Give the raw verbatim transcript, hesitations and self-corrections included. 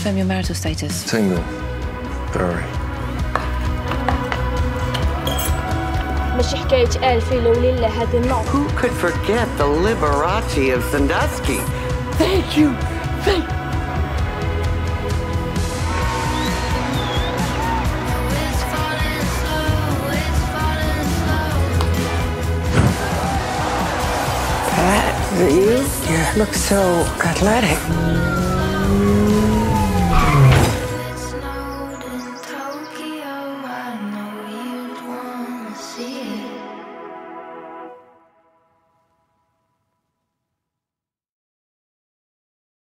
confirm your marital status. Single. Very. مش حكاية ألف ليلة وليلة هذه النقطة. Who could forget the Liberace of Sandusky? Thank you. Thank you. Is it you? You look so athletic.